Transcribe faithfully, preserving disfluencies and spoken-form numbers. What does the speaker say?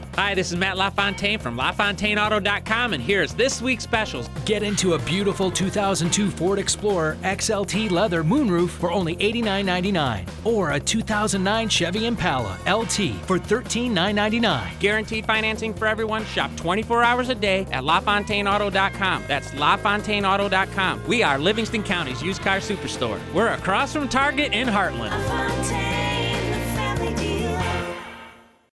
Hi, this is Matt LaFontaine from LaFontaine Auto dot com, and here's this week's specials. Get into a beautiful two thousand two Ford Explorer X L T leather moonroof for only eighty-nine ninety-nine, or a two thousand nine Chevy Impala L T for thirteen nine ninety-nine. Guaranteed financing for everyone. Shop twenty-four hours a day at LaFontaine Auto dot com. That's LaFontaine Auto dot com. We are Livingston County's used car superstore. We're across from Target in Heartland.